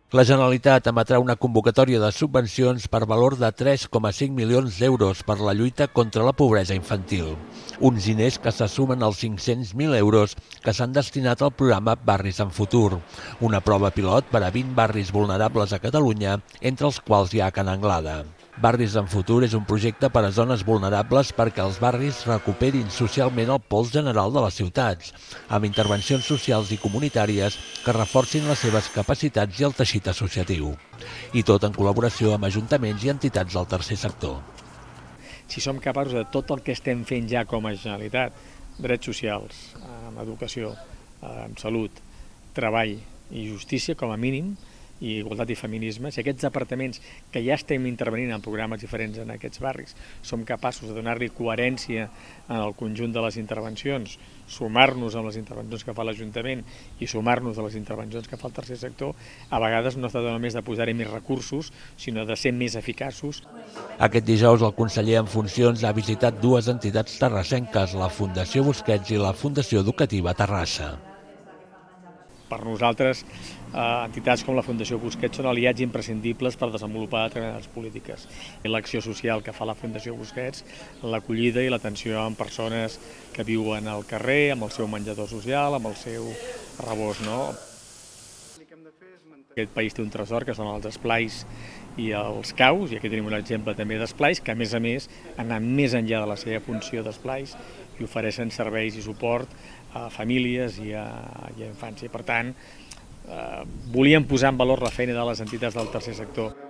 La Generalitat emetrà una convocatòria de subvencions per valor de 3,5 milions d'euros per la lluita contra la pobresa infantil. Uns diners que se sumen als 500.000 euros que s'han destinat al programa Barris en Futur, una prova pilot per a 20 barris vulnerables a Catalunya, entre els quals hi ha Can Anglada. Barris en Futur és un projecte per a zones vulnerables perquè els barris recuperin socialment el pols general de les ciutats, amb intervencions socials i comunitàries que reforcin les seves capacitats i el teixit associatiu. I tot en col·laboració amb ajuntaments i entitats del tercer sector. Si som capaços de tot el que estem fent ja com a Generalitat, drets socials, amb educació, amb salut, treball i justícia com a mínim, i igualtat i feminisme, si aquests departaments que ja estem intervenint en programes diferents en aquests barris som capaços de donar-li coherència en el conjunt de les intervencions, sumar-nos amb les intervencions que fa l'Ajuntament i sumar-nos a les intervencions que fa el tercer sector, a vegades no es tracta només de posar-hi més recursos, sinó de ser més eficaços. Aquest dijous el conseller en funcions ha visitat dues entitats terrassenques, la Fundació Busquets i la Fundació Educativa Terrassa. Per nosaltres, entitats com la Fundació Busquets són aliats imprescindibles per desenvolupar determinades polítiques. L'acció social que fa la Fundació Busquets, l'acollida i l'atenció a persones que viuen al carrer, amb el seu menjador social, amb el seu rebost, no? Aquest país té un tresor que són els esplais i els caus, i aquí tenim un exemple també d'esplais que a més anant més enllà de la seva funció d'esplais i ofereixen serveis i suport a famílies i a infants. I per tant, volíem posar en valor la feina de les entitats del tercer sector.